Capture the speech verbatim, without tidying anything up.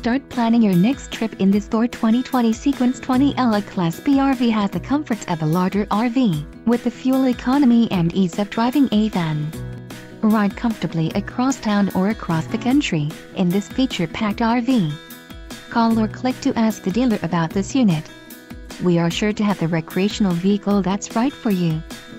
Start planning your next trip in this Thor twenty twenty Sequence twenty L Class B R V. Has the comforts of a larger R V, with the fuel economy and ease of driving a van. Ride comfortably across town or across the country in this feature-packed R V. Call or click to ask the dealer about this unit. We are sure to have the recreational vehicle that's right for you.